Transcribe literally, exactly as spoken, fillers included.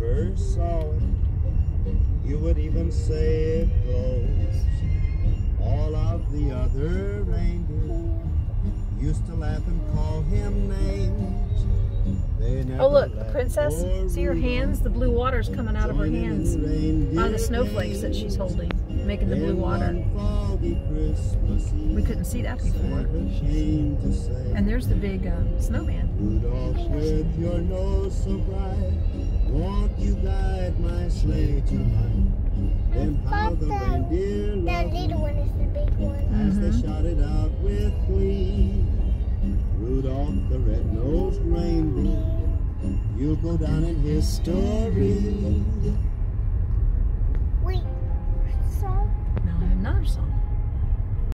first saw it, you would even say it glows. All of the other reindeer used to laugh and call him names. They never Oh look, the let princess, poor see her hands? The blue water's coming out of her join in hands the reindeer on the snowflakes that she's holding, making the blue Then water. one foggy Christmas Eve, We couldn't see that before. Santa came to say, And there's the big uh, snowman. Rudolph, with your nose so bright, won't you guide my sleigh tonight? Then how the reindeer That loved little one is the big one. as they Mhm. shouted out with glee. Rudolph the red-nosed reindeer, you'll go down in history.